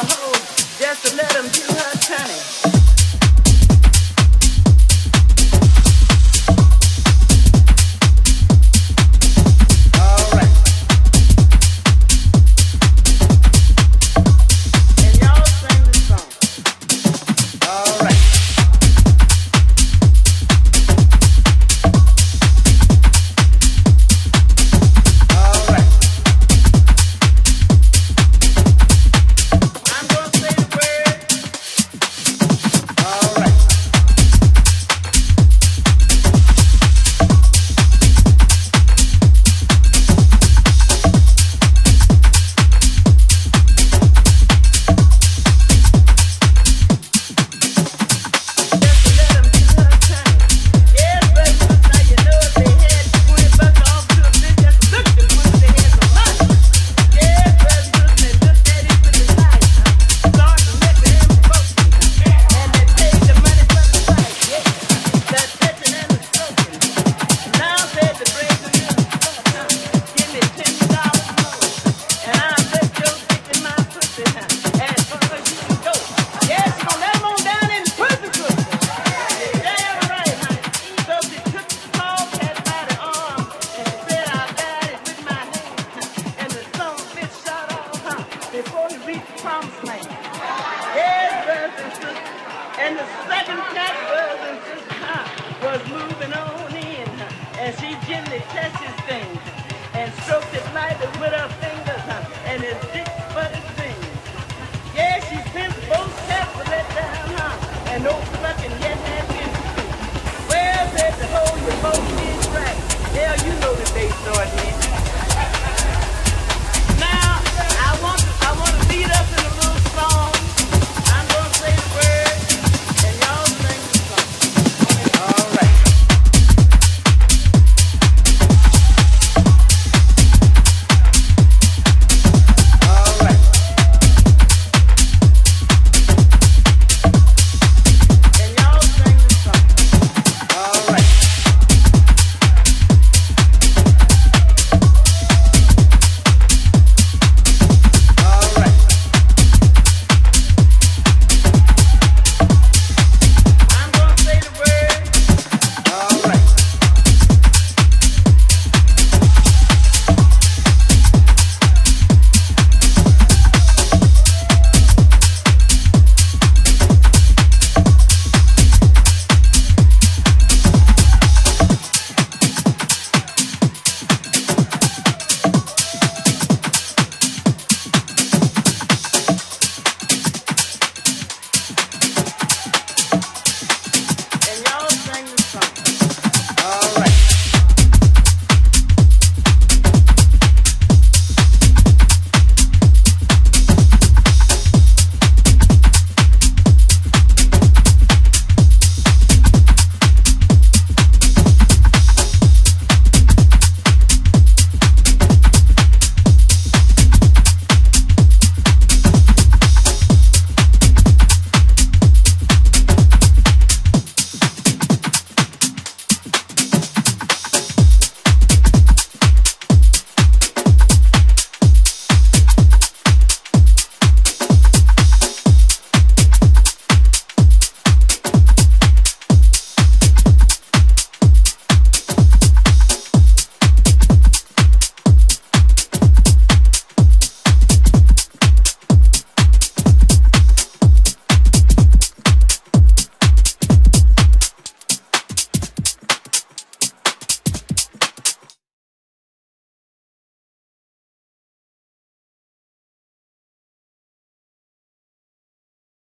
hoe just to let him do her tunning. And the second cat was moving on in, and she gently touched his thing and stroked it lightly with her fingers, and his dick butted fingers. Yeah, she pinched both cats to let down, and no fucking yet had been seen. Well, said the hole you both did right. Hell, you know the day started in.